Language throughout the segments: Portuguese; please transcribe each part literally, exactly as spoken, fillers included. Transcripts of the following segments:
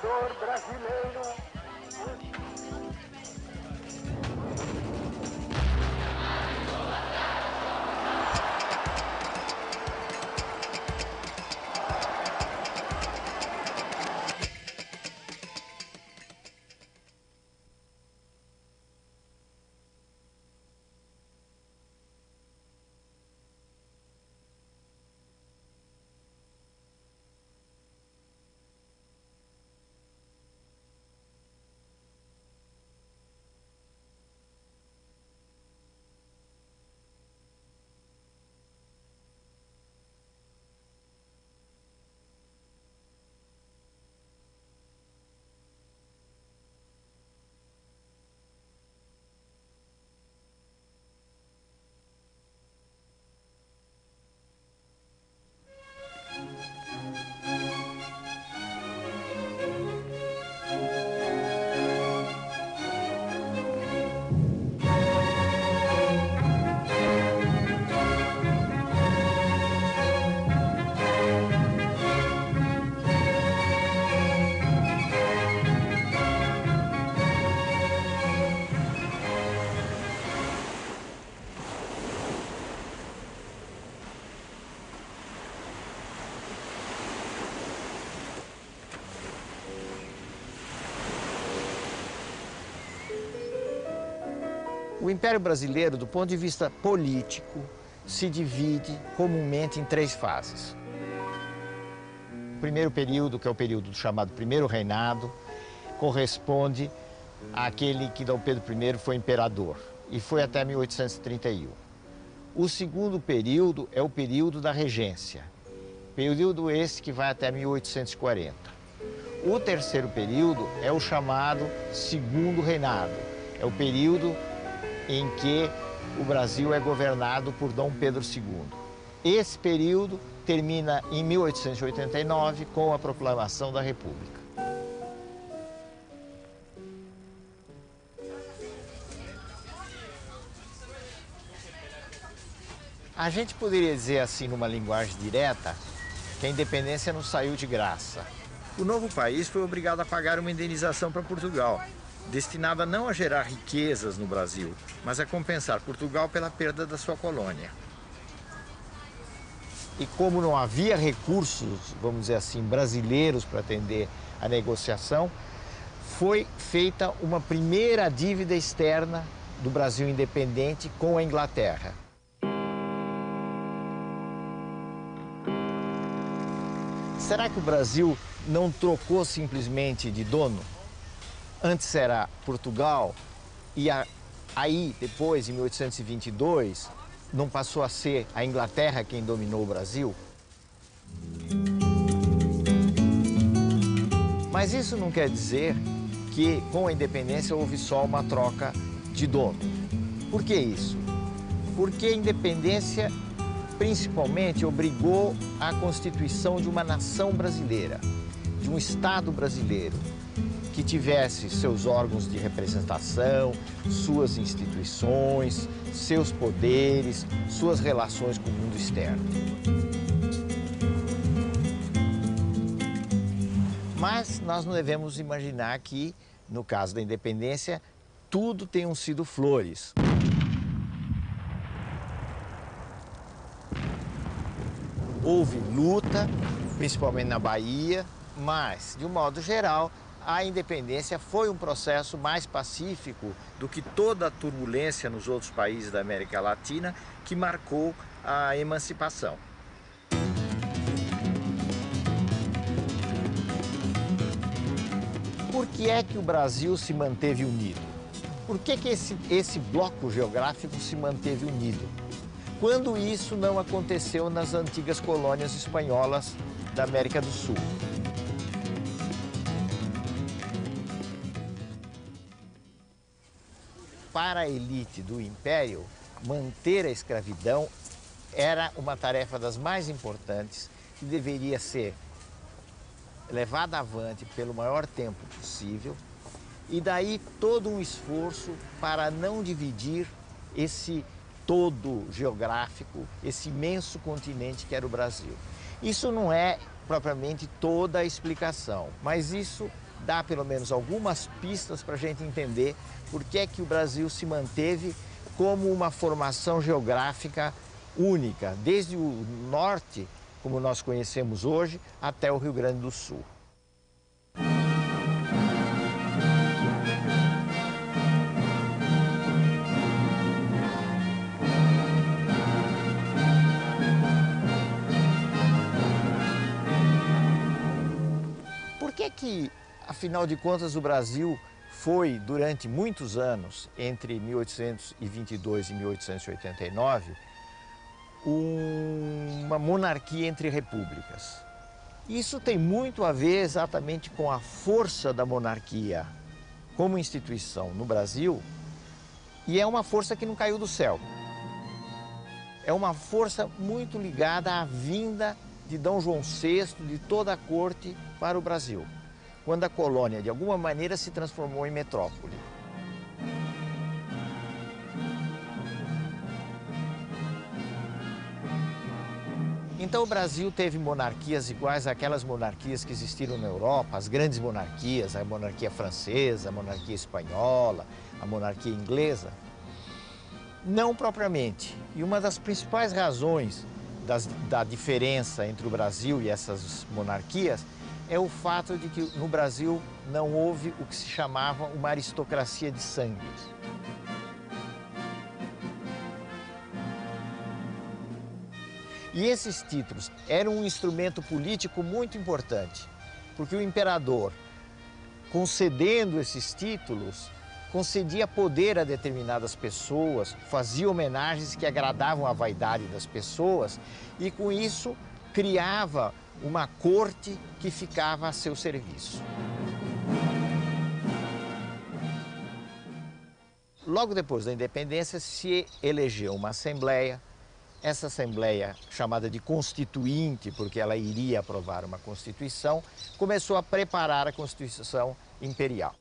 imperador brasileiro. O Império Brasileiro, do ponto de vista político, se divide comumente em três fases. O primeiro período, que é o período chamado Primeiro Reinado, corresponde àquele que Dom Pedro I foi imperador, e foi até mil oitocentos e trinta e um. O segundo período é o período da regência, período esse que vai até mil oitocentos e quarenta. O terceiro período é o chamado Segundo Reinado, é o período em que o Brasil é governado por Dom Pedro segundo. Esse período termina em mil oitocentos e oitenta e nove com a proclamação da República. A gente poderia dizer assim, numa linguagem direta, que a independência não saiu de graça. O novo país foi obrigado a pagar uma indenização para Portugal, destinada não a gerar riquezas no Brasil, mas a compensar Portugal pela perda da sua colônia. E como não havia recursos, vamos dizer assim, brasileiros para atender a negociação, foi feita uma primeira dívida externa do Brasil independente com a Inglaterra. Será que o Brasil não trocou simplesmente de dono? Antes era Portugal, e a, aí, depois, em mil oitocentos e vinte e dois, não passou a ser a Inglaterra quem dominou o Brasil? Mas isso não quer dizer que, com a independência, houve só uma troca de dono. Por que isso? Porque a independência, principalmente, obrigou à constituição de uma nação brasileira, de um Estado brasileiro, que tivesse seus órgãos de representação, suas instituições, seus poderes, suas relações com o mundo externo. Mas nós não devemos imaginar que, no caso da independência, tudo tenham sido flores. Houve luta, principalmente na Bahia, mas, de um modo geral, a independência foi um processo mais pacífico do que toda a turbulência nos outros países da América Latina que marcou a emancipação. Por que é que o Brasil se manteve unido? Por que que esse, esse bloco geográfico se manteve unido? Quando isso não aconteceu nas antigas colônias espanholas da América do Sul? Para a elite do Império, manter a escravidão era uma tarefa das mais importantes que deveria ser levada avante pelo maior tempo possível, e daí todo um esforço para não dividir esse todo geográfico, esse imenso continente que era o Brasil. Isso não é propriamente toda a explicação, mas isso dá pelo menos algumas pistas para a gente entender por que é que o Brasil se manteve como uma formação geográfica única, desde o norte, como nós conhecemos hoje, até o Rio Grande do Sul. Por que que, afinal de contas, o Brasil foi, durante muitos anos, entre mil oitocentos e vinte e dois e mil oitocentos e oitenta e nove, uma monarquia entre repúblicas? Isso tem muito a ver exatamente com a força da monarquia como instituição no Brasil, e é uma força que não caiu do céu. É uma força muito ligada à vinda de Dom João sexto, de toda a corte, para o Brasil, quando a colônia, de alguma maneira, se transformou em metrópole. Então o Brasil teve monarquias iguais àquelas monarquias que existiram na Europa, as grandes monarquias, a monarquia francesa, a monarquia espanhola, a monarquia inglesa? Não propriamente. E uma das principais razões das, da diferença entre o Brasil e essas monarquias é o fato de que no Brasil não houve o que se chamava uma aristocracia de sangue. E esses títulos eram um instrumento político muito importante, porque o imperador, concedendo esses títulos, concedia poder a determinadas pessoas, fazia homenagens que agradavam a vaidade das pessoas e, com isso, criava uma corte que ficava a seu serviço. Logo depois da independência, se elegeu uma assembleia. Essa assembleia, chamada de Constituinte, porque ela iria aprovar uma Constituição, começou a preparar a Constituição Imperial.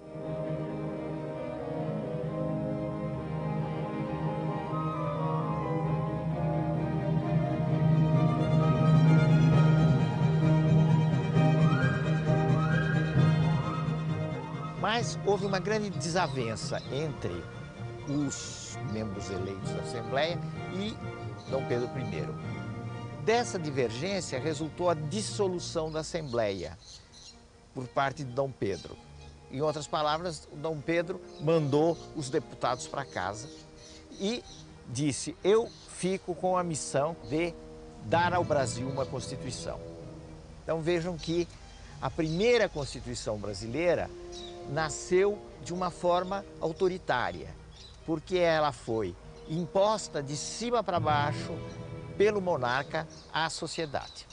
Mas houve uma grande desavença entre os membros eleitos da Assembleia e Dom Pedro primeiro. Dessa divergência resultou a dissolução da Assembleia por parte de Dom Pedro. Em outras palavras, Dom Pedro mandou os deputados para casa e disse: eu fico com a missão de dar ao Brasil uma Constituição. Então vejam que a primeira Constituição brasileira nasceu de uma forma autoritária, porque ela foi imposta de cima para baixo pelo monarca à sociedade.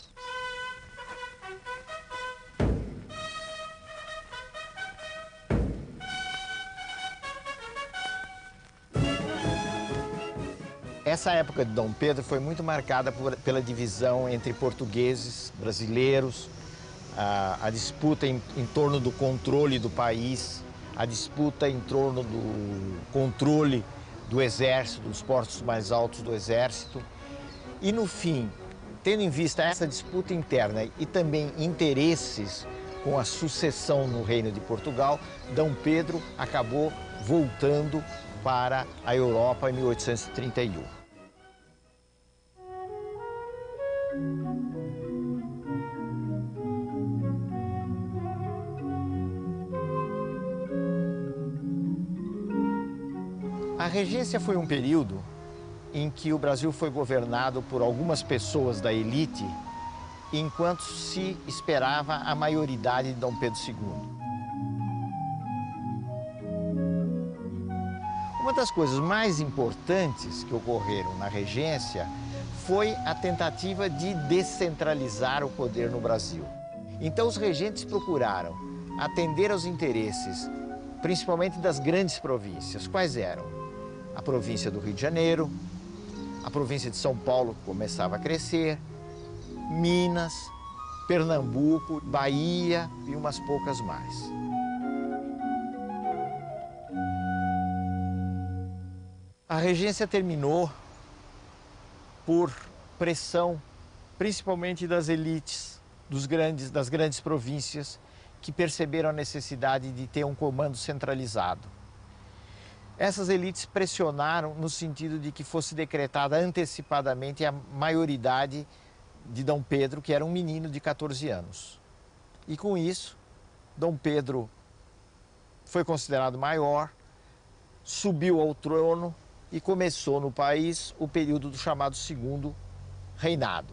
Essa época de Dom Pedro foi muito marcada por, pela divisão entre portugueses, brasileiros, a, a disputa em, em torno do controle do país, a disputa em torno do controle do exército, dos postos mais altos do exército. E, no fim, tendo em vista essa disputa interna e também interesses com a sucessão no Reino de Portugal, Dom Pedro acabou voltando para a Europa em mil oitocentos e trinta e um. A regência foi um período em que o Brasil foi governado por algumas pessoas da elite, enquanto se esperava a maioridade de Dom Pedro segundo. Uma das coisas mais importantes que ocorreram na regência foi a tentativa de descentralizar o poder no Brasil. Então os regentes procuraram atender aos interesses, principalmente das grandes províncias. Quais eram? A província do Rio de Janeiro, a província de São Paulo, que começava a crescer, Minas, Pernambuco, Bahia e umas poucas mais. A regência terminou por pressão, principalmente das elites dos grandes, das grandes províncias, que perceberam a necessidade de ter um comando centralizado. Essas elites pressionaram no sentido de que fosse decretada antecipadamente a maioridade de Dom Pedro, que era um menino de quatorze anos. E com isso, Dom Pedro foi considerado maior, subiu ao trono e começou no país o período do chamado Segundo Reinado.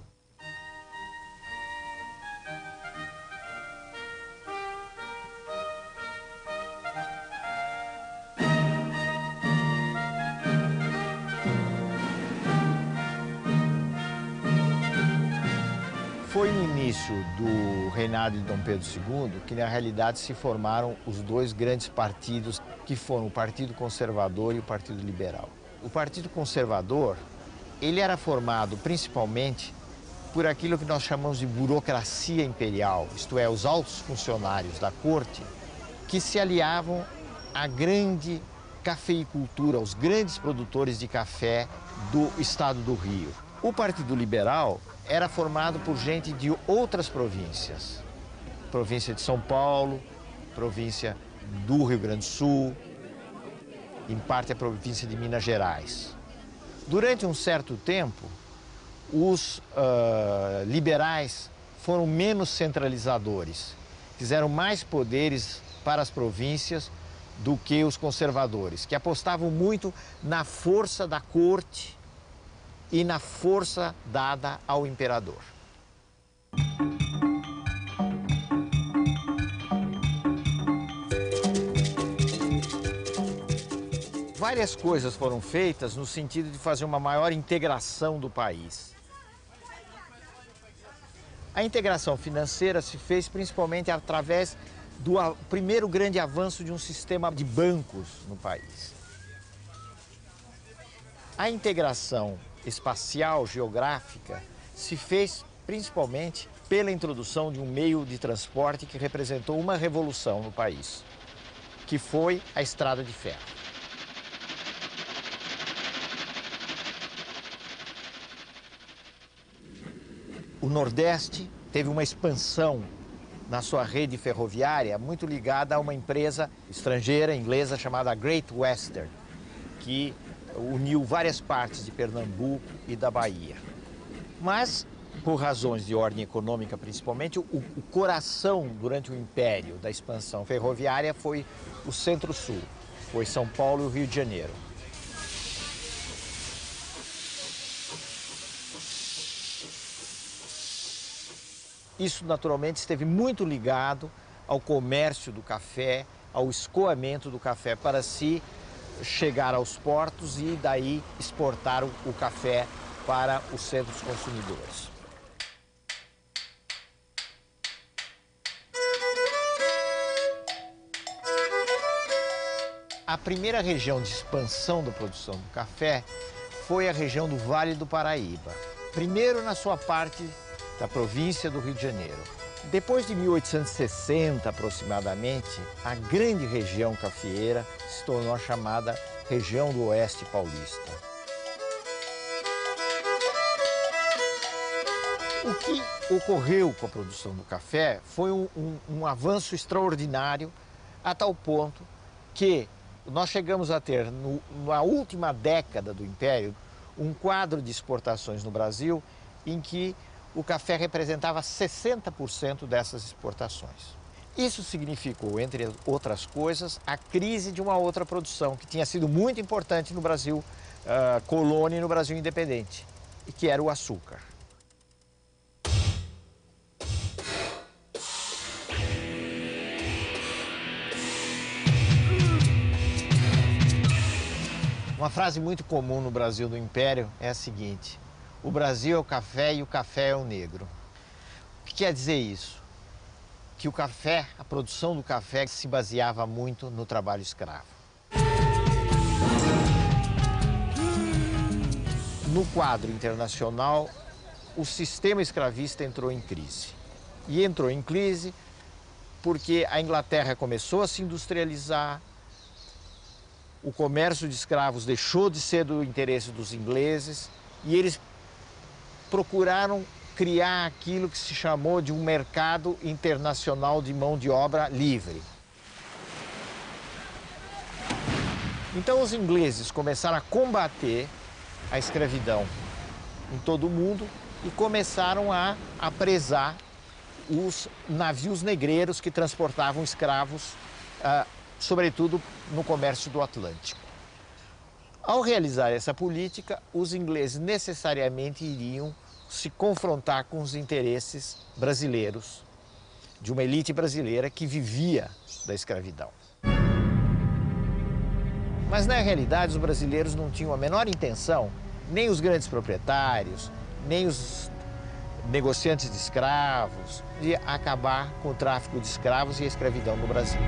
Foi no início do reinado de Dom Pedro segundo que, na realidade, se formaram os dois grandes partidos, que foram o Partido Conservador e o Partido Liberal. O Partido Conservador, ele era formado principalmente por aquilo que nós chamamos de burocracia imperial, isto é, os altos funcionários da corte, que se aliavam à grande cafeicultura, aos grandes produtores de café do estado do Rio. O Partido Liberal era formado por gente de outras províncias. Província de São Paulo, província do Rio Grande do Sul, em parte a província de Minas Gerais. Durante um certo tempo, os uh, liberais foram menos centralizadores, fizeram mais poderes para as províncias do que os conservadores, que apostavam muito na força da corte e na força dada ao imperador. Várias coisas foram feitas no sentido de fazer uma maior integração do país. A integração financeira se fez principalmente através do a, primeiro grande avanço de um sistema de bancos no país. A integração espacial, geográfica, se fez principalmente pela introdução de um meio de transporte que representou uma revolução no país, que foi a estrada de ferro. O Nordeste teve uma expansão na sua rede ferroviária muito ligada a uma empresa estrangeira, inglesa, chamada Great Western, que uniu várias partes de Pernambuco e da Bahia. Mas, por razões de ordem econômica principalmente, o, o coração durante o império da expansão ferroviária foi o Centro-Sul, foi São Paulo e o Rio de Janeiro. Isso, naturalmente, esteve muito ligado ao comércio do café, ao escoamento do café para se chegar aos portos e daí exportar o, o café para os centros consumidores. A primeira região de expansão da produção do café foi a região do Vale do Paraíba. Primeiro na sua parte da província do Rio de Janeiro. Depois de mil oitocentos e sessenta, aproximadamente, a grande região cafeeira se tornou a chamada região do Oeste Paulista. O que ocorreu com a produção do café foi um, um, um avanço extraordinário, a tal ponto que nós chegamos a ter, no, na última década do Império, um quadro de exportações no Brasil em que o café representava sessenta por cento dessas exportações. Isso significou, entre outras coisas, a crise de uma outra produção que tinha sido muito importante no Brasil uh, colônia e no Brasil independente, e que era o açúcar. Uma frase muito comum no Brasil do Império é a seguinte: o Brasil é o café e o café é o negro. O que quer dizer isso? Que o café, a produção do café se baseava muito no trabalho escravo. No quadro internacional, o sistema escravista entrou em crise. E entrou em crise porque a Inglaterra começou a se industrializar, o comércio de escravos deixou de ser do interesse dos ingleses e eles procuraram criar aquilo que se chamou de um mercado internacional de mão de obra livre. Então os ingleses começaram a combater a escravidão em todo o mundo e começaram a apresar os navios negreiros que transportavam escravos, ah, sobretudo no comércio do Atlântico. Ao realizar essa política, os ingleses necessariamente iriam se confrontar com os interesses brasileiros, de uma elite brasileira que vivia da escravidão. Mas, na realidade, os brasileiros não tinham a menor intenção, nem os grandes proprietários, nem os negociantes de escravos, de acabar com o tráfico de escravos e a escravidão no Brasil.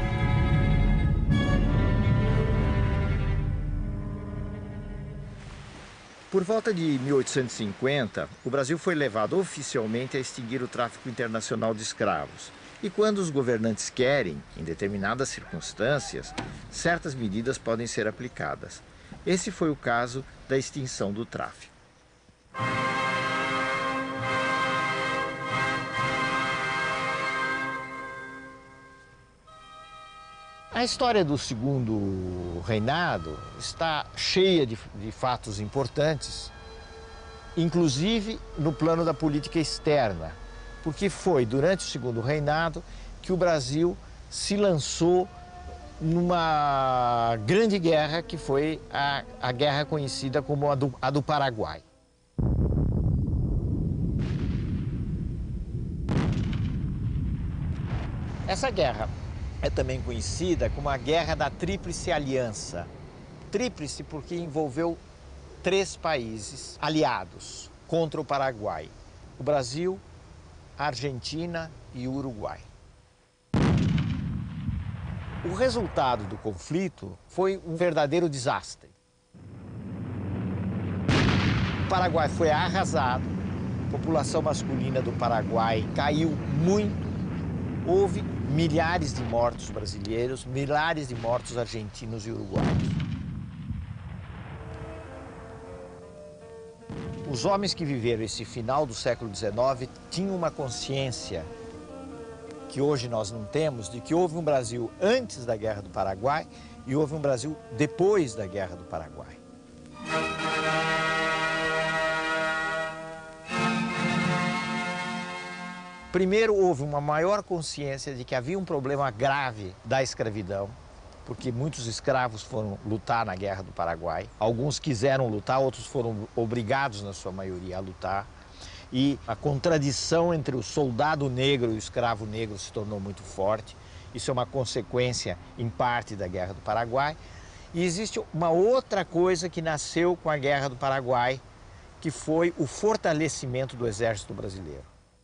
Por volta de mil oitocentos e cinquenta, o Brasil foi levado oficialmente a extinguir o tráfico internacional de escravos. E quando os governantes querem, em determinadas circunstâncias, certas medidas podem ser aplicadas. Esse foi o caso da extinção do tráfico. A história do segundo reinado está cheia de, de fatos importantes, inclusive no plano da política externa, porque foi durante o segundo reinado que o Brasil se lançou numa grande guerra que foi a, a guerra conhecida como a do, a do Paraguai. Essa guerra é também conhecida como a Guerra da Tríplice Aliança. Tríplice porque envolveu três países aliados contra o Paraguai: o Brasil, a Argentina e o Uruguai. O resultado do conflito foi um verdadeiro desastre. O Paraguai foi arrasado, a população masculina do Paraguai caiu muito, houve milhares de mortos brasileiros, milhares de mortos argentinos e uruguaios. Os homens que viveram esse final do século dezenove tinham uma consciência que hoje nós não temos, de que houve um Brasil antes da Guerra do Paraguai e houve um Brasil depois da Guerra do Paraguai. Primeiro, houve uma maior consciência de que havia um problema grave da escravidão, porque muitos escravos foram lutar na Guerra do Paraguai. Alguns quiseram lutar, outros foram obrigados, na sua maioria, a lutar. E a contradição entre o soldado negro e o escravo negro se tornou muito forte. Isso é uma consequência, em parte, da Guerra do Paraguai. E existe uma outra coisa que nasceu com a Guerra do Paraguai, que foi o fortalecimento do Exército Brasileiro.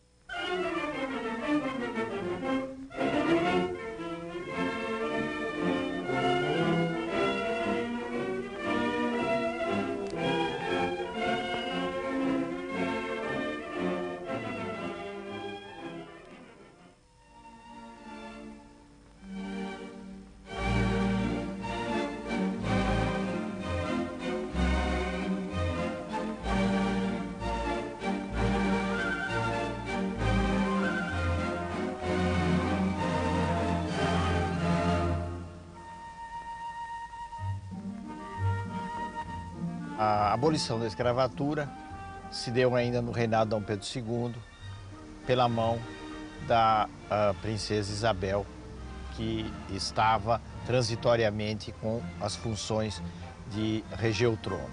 A abolição da escravatura se deu ainda no reinado de Dom Pedro segundo, pela mão da princesa Isabel, que estava transitoriamente com as funções de reger o trono.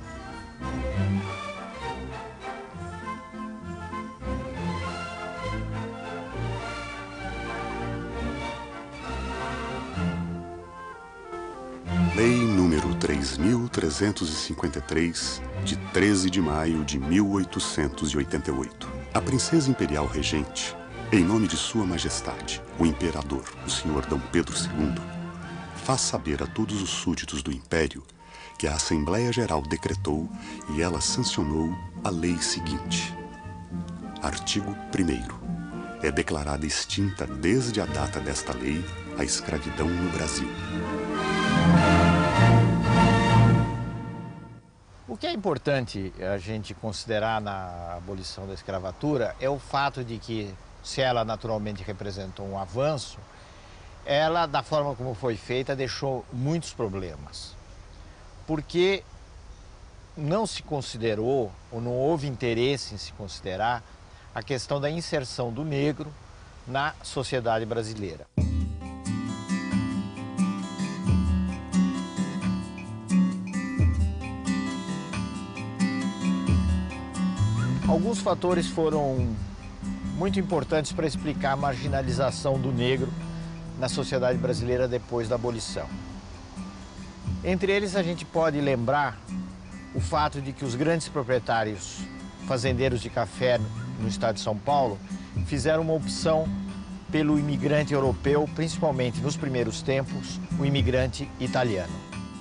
Lei número três mil trezentos e cinquenta e três, de treze de maio de mil oitocentos e oitenta e oito. A princesa imperial regente, em nome de Sua Majestade, o Imperador, o senhor Dom Pedro segundo, faz saber a todos os súditos do Império que a Assembleia Geral decretou e ela sancionou a lei seguinte. Artigo primeiro. É declarada extinta desde a data desta lei a escravidão no Brasil. O que é importante a gente considerar na abolição da escravatura é o fato de que, se ela naturalmente representou um avanço, ela, da forma como foi feita, deixou muitos problemas. Porque não se considerou, ou não houve interesse em se considerar, a questão da inserção do negro na sociedade brasileira. Alguns fatores foram muito importantes para explicar a marginalização do negro na sociedade brasileira depois da abolição. Entre eles, a gente pode lembrar o fato de que os grandes proprietários fazendeiros de café no estado de São Paulo fizeram uma opção pelo imigrante europeu, principalmente nos primeiros tempos, o imigrante italiano.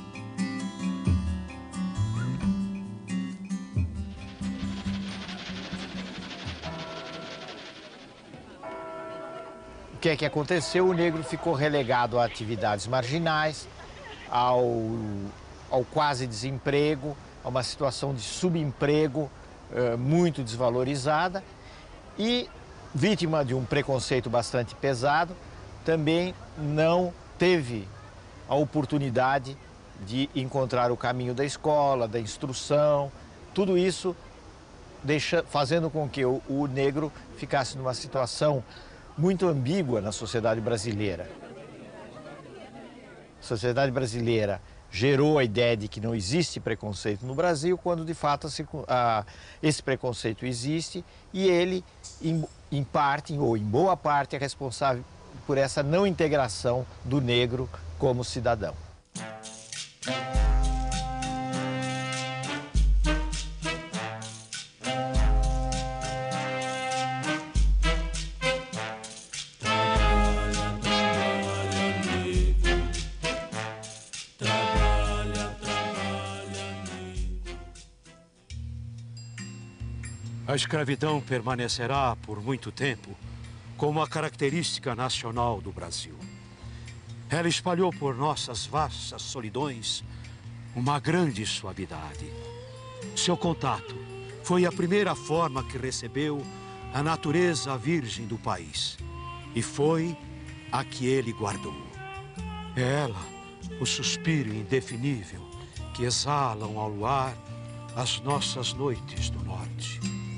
O que é que aconteceu? O negro ficou relegado a atividades marginais, ao, ao quase desemprego, a uma situação de subemprego eh, muito desvalorizada e, vítima de um preconceito bastante pesado, também não teve a oportunidade de encontrar o caminho da escola, da instrução, tudo isso deixa, fazendo com que o, o negro ficasse numa situação muito ambígua na sociedade brasileira. A sociedade brasileira gerou a ideia de que não existe preconceito no Brasil, quando de fato a, esse preconceito existe e ele, em, em parte, ou em boa parte, é responsável por essa não integração do negro como cidadão. A escravidão permanecerá por muito tempo como a característica nacional do Brasil. Ela espalhou por nossas vastas solidões uma grande suavidade. Seu contato foi a primeira forma que recebeu a natureza virgem do país e foi a que ele guardou. É ela, o suspiro indefinível que exalam ao luar as nossas noites do norte.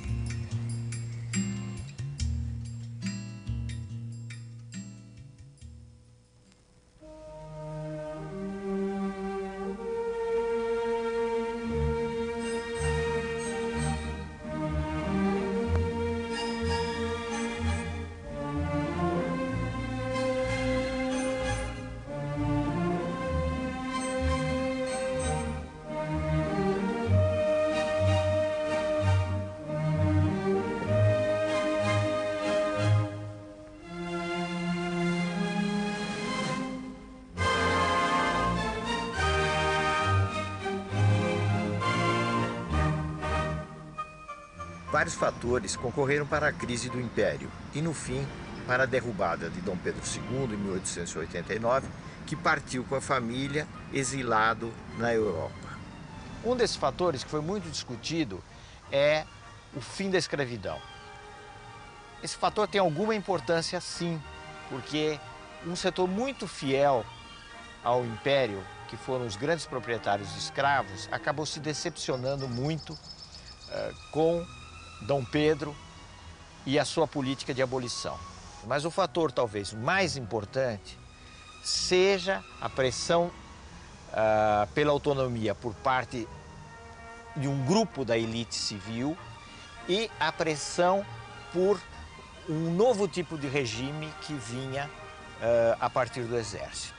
Vários fatores concorreram para a crise do Império e, no fim, para a derrubada de Dom Pedro segundo, em mil oitocentos e oitenta e nove, que partiu com a família exilado na Europa. Um desses fatores que foi muito discutido é o fim da escravidão. Esse fator tem alguma importância, sim, porque um setor muito fiel ao Império, que foram os grandes proprietários de escravos, acabou se decepcionando muito uh, com Dom Pedro e a sua política de abolição. Mas o fator talvez mais importante seja a pressão uh, pela autonomia por parte de um grupo da elite civil e a pressão por um novo tipo de regime que vinha uh, a partir do exército.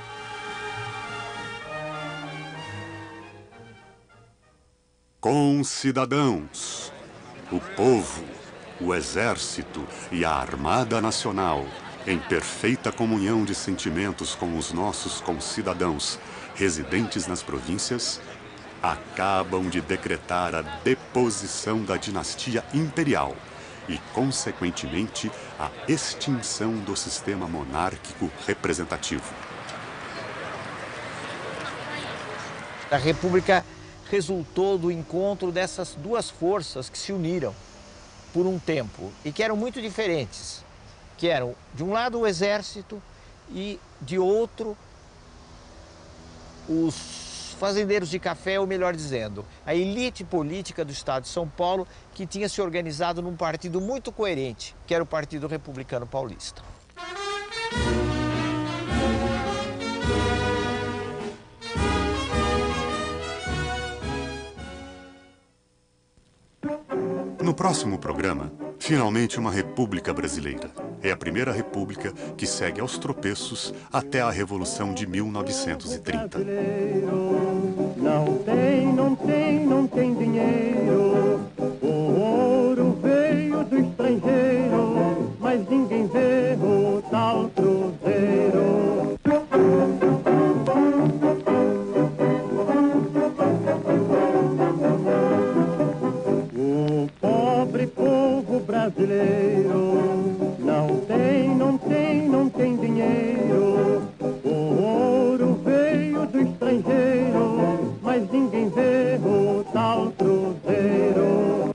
Concidadãos, o povo, o exército e a Armada Nacional, em perfeita comunhão de sentimentos com os nossos concidadãos residentes nas províncias, acabam de decretar a deposição da dinastia imperial e, consequentemente, a extinção do sistema monárquico representativo. A República resultou do encontro dessas duas forças que se uniram por um tempo e que eram muito diferentes, que eram, de um lado, o exército e, de outro, os fazendeiros de café, ou melhor dizendo, a elite política do estado de São Paulo, que tinha se organizado num partido muito coerente, que era o Partido Republicano Paulista. No próximo programa, finalmente uma república brasileira. É a primeira república que segue aos tropeços até a Revolução de mil novecentos e trinta. Não tem, não tem, não tem dinheiro. O ouro veio do estrangeiro, mas ninguém vê o tal cruzeiro. O pobre povo brasileiro não tem, não tem, não tem dinheiro. O ouro veio do estrangeiro, mas ninguém vê o tal cruzeiro.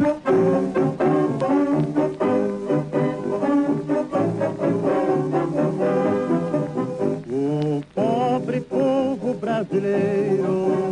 O pobre povo brasileiro